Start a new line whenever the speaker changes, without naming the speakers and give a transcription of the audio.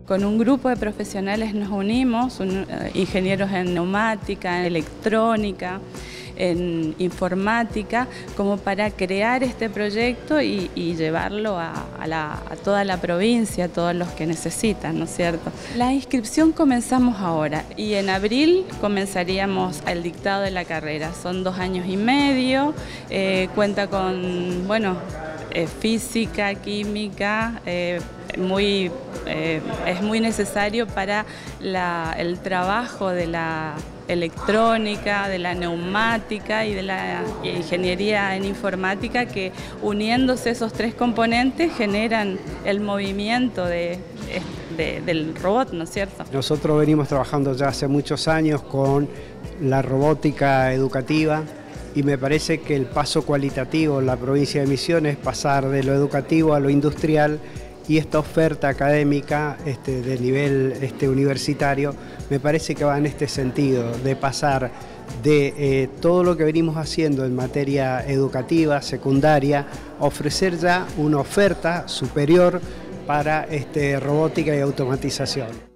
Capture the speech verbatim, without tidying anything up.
Con un grupo de profesionales nos unimos, un, eh, ingenieros en neumática, en electrónica, en informática, como para crear este proyecto y, y llevarlo a, a, la, a toda la provincia, a todos los que necesitan, ¿no es cierto? La inscripción comenzamos ahora y en abril comenzaríamos el dictado de la carrera. Son dos años y medio, eh, cuenta con, bueno, eh, física, química, eh, muy, eh, es muy necesario para la, el trabajo de la electrónica, de la neumática y de la ingeniería en informática, que uniéndose esos tres componentes generan el movimiento de, de, del robot, ¿no es cierto?
Nosotros venimos trabajando ya hace muchos años con la robótica educativa y me parece que el paso cualitativo en la provincia de Misiones es pasar de lo educativo a lo industrial. Y esta oferta académica este, de nivel este, universitario me parece que va en este sentido, de pasar de eh, todo lo que venimos haciendo en materia educativa, secundaria, a ofrecer ya una oferta superior para este, robótica y automatización.